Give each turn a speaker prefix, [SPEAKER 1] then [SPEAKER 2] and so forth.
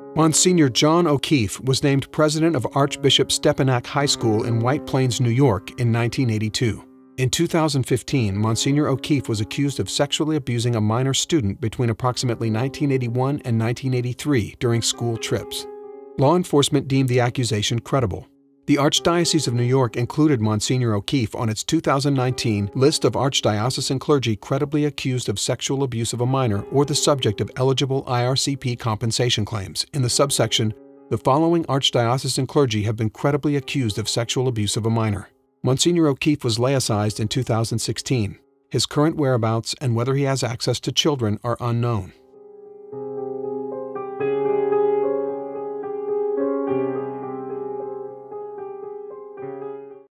[SPEAKER 1] Msgr. John O'Keefe was named president of Archbishop Stepinac High School in White Plains, New York in 1982. In 2015, Msgr. O'Keefe was accused of sexually abusing a minor student between approximately 1981 and 1983 during school trips. Law enforcement deemed the accusation credible. The Archdiocese of New York included Msgr. O'Keefe on its 2019 list of Archdiocesan clergy credibly accused of sexual abuse of a minor or the subject of eligible IRCP compensation claims in the subsection, "The following Archdiocesan clergy have been credibly accused of sexual abuse of a minor." Msgr. O'Keefe was laicized in 2016. His current whereabouts and whether he has access to children are unknown.